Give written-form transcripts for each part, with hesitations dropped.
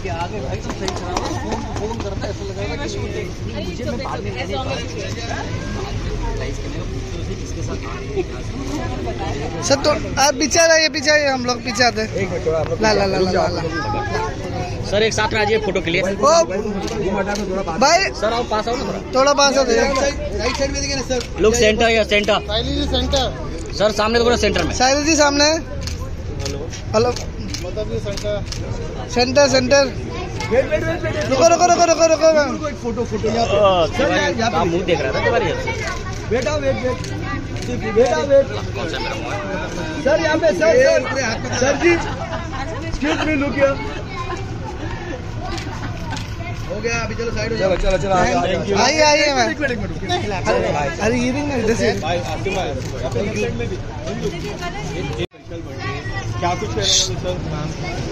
के आगे भाई तुम सही चला रहा हो, फोन करता ऐसा लग रहा है मुझे मैं बाद में किसके साथ। सर तो आप पीछे आइए, हम लोग पीछे आते हैं। ला ला ला ला ला सर एक साथ में आ जाइए फोटो के लिए। भाई सर आओ पास आओ ना थोड़ा पास आओ। राइट साइड में देखिए ना सर। लुक सेंटर या सेंटर सेंटर सर सामने तो पूरा सेंटर में। साहिल जी सामने। Hello centre centre. रुको रुको रुको रुको रुको मैम। फोटो यहाँ मुँह देख रहा था तुम्हारी। बेटा वेट सर यहाँ पे sir ji excuse me look here. हो गया अभी चलो साइड हो जाओ। चलो आइए मैम। अरे ये भी इधर से क्या कुछ कह रहे हैं सर मैम?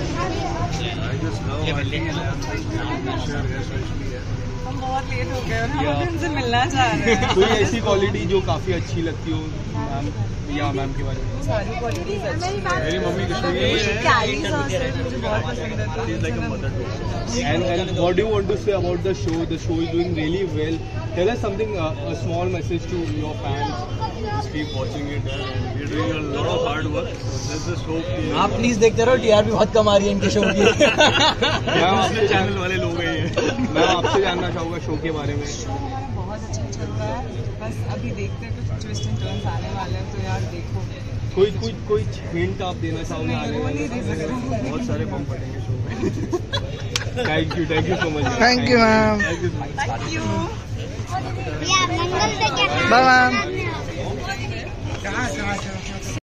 हम बहुत लेट हो गए और हम उनसे मिलना चाह रहे हैं। कोई ऐसी क्वालिटी जो काफी अच्छी लगती हो मैम या मैम के बारे में? सारी क्वालिटीज अच्छी हैं। मेरी मम्मी कैरीज और सर मुझे बहुत पसंद है। And what do you want to say about the show? The show is doing really well. Tell us something, a small message to your fans. Just keep watching it and we're doing a lot of hard work. So let's just hope कि आप please देखते रहो, TRP बहुत कम आ रही है इनके show की। मैं आपसे चैनल वाले लोग हैं ये। मैं आपसे जानना चाहूँगा शो के बारे में। बहुत अच्छा चल रहा है, बस अभी देखते हैं कुछ ट्विस्ट एंड टर्न्स आने वाले हैं, तो यार देखो। कोई हिंट आप देना चाहोगे आने वो वाले? नहीं दे सकते। बहुत सारे बम फटेंगे शो में। Thank you so much. Thank you ma'am. Thank you. Bye ma'am.